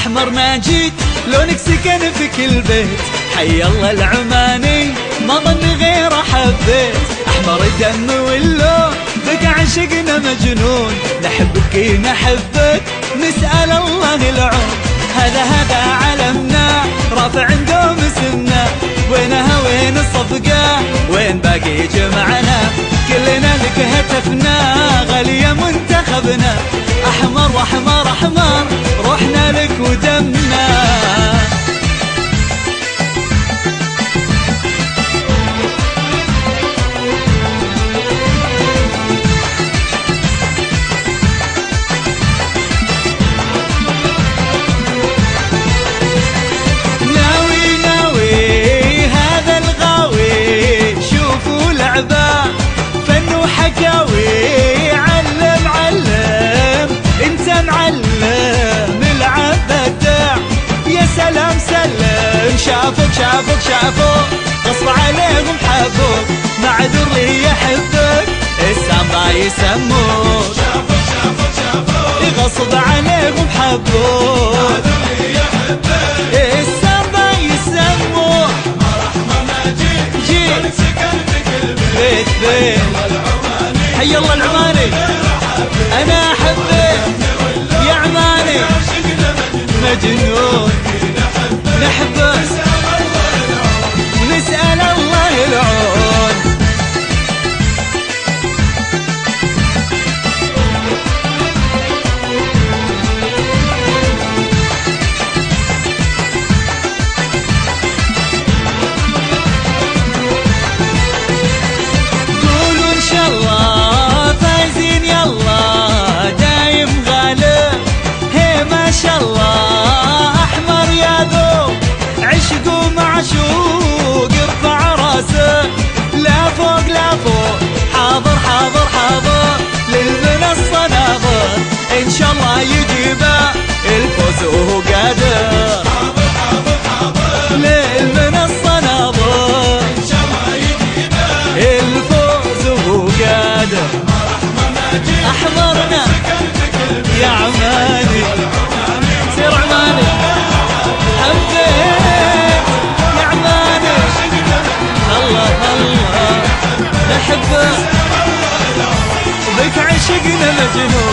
أحمر ماجد لونك سكن في كل بيت، حي الله العماني ما ظن غير حبيت. أحمر الدم واللون بك عشقنا مجنون، نحبك نحبك نسأل الله العون. هذا علمنا رافع دوم اسمنا، وينها وين الصفقة وين باقي جمعنا، كلنا لك هتفنا غالية منتخبنا. أحمر وأحمر أحمر روحنا لك ودمنا. فن وحكاوي علم انت معلم العب بدع. يا سلام سلم شافوك غصب عليهم حبوك، معذور لي يحبك السامبا يسموك. شافوك غصب عليهم حبوك، السامبا يسموك. جيت بيت حي الله العماني، أنا أحبك يا عماني مجنون، نحبك نسأل الله العون. معشوق ارفع راسه لا فوق حاضر للمنصة ناظر، ان شاء الله يجيبه الفوز وهو قادر. حاضر للمنصة ناظر، ان شاء الله يجيبه الفوز وهو قادر. احضرنا يا عماني سير عماني حبيت نحبك بك عشقنا مجنون.